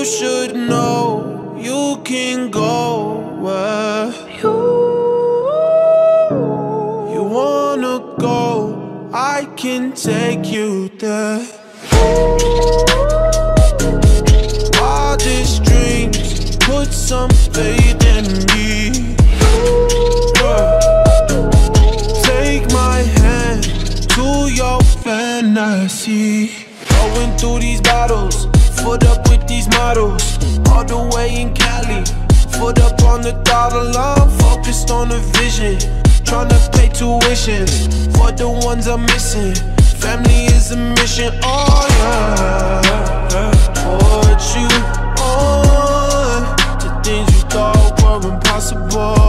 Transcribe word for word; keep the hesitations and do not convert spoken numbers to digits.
You should know you can go where you, you wanna go. I can take you there. Wildest dreams, put some faith in me. Yeah. Take my hand to your fantasy. Going through these battles, foot up with these models, all the way in Cali. Foot up on the dotted line, focused on the vision. Tryna pay tuition for the ones I'm missing. Family is a mission, oh yeah. Put you on to things you thought were impossible.